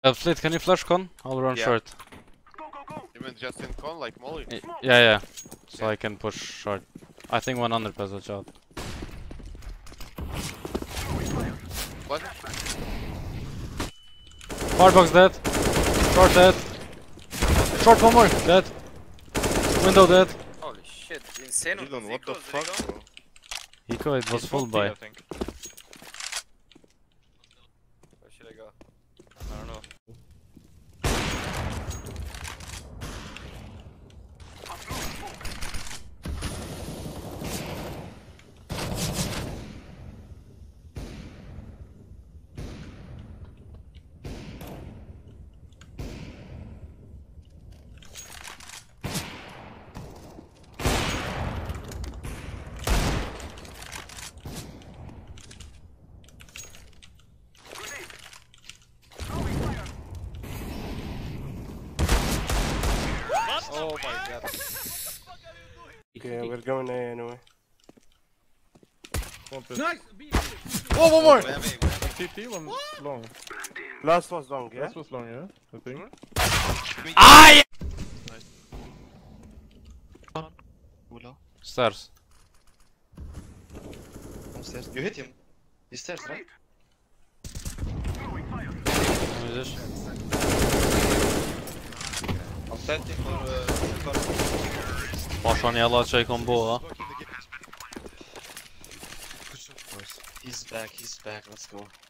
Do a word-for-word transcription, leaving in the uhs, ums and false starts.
Uh, Fleet, can you flash con? I'll run Yeah. short. You mean just in con like Molly? Y yeah, yeah. So Yeah. I can push short. I think one hundred percent shot. What? Firebox dead. Short dead. Short one more. Dead. Window dead. Holy shit, insane. Dylan, what the fuck, bro? Eco, it was full Multi, buy. I think. Where should I go? I don't know. Oh my god. Okay, we're going A anyway. One pit. Nice! Oh, one more! T T, one long. Last was long, yeah? This was long, yeah? I think. Ah! Ula, Stairs. downstairs. You hit him. He's stairs, right? Widzisz? I'm planting for uh, car. Poszła nie laczej kombo. He's back, he's back, let's go.